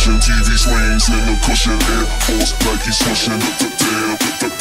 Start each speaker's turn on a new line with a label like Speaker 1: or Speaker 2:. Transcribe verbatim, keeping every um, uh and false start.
Speaker 1: motion, T V swings in the cushion, Air Force like he's swishing. Damn,